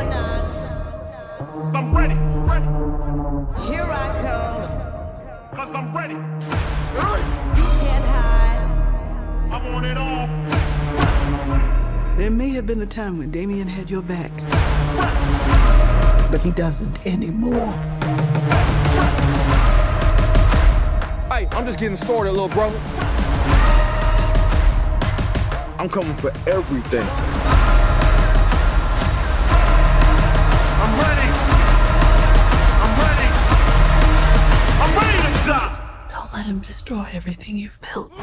I'm ready. Here I come. 'Cause I'm ready. You can't hide. I want it all. There may have been a time when Damian had your back, but he doesn't anymore. Hey, I'm just getting started, little brother. I'm coming for everything. I'm ready. I'm ready. I'm ready to die. Don't let him destroy everything you've built.